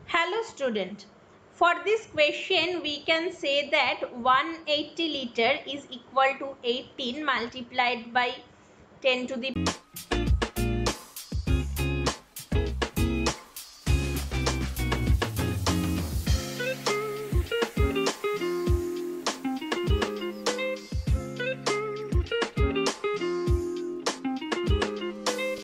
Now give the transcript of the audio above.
Hello student. For this question we can say that 180 liter is equal to 18 multiplied by 10 to the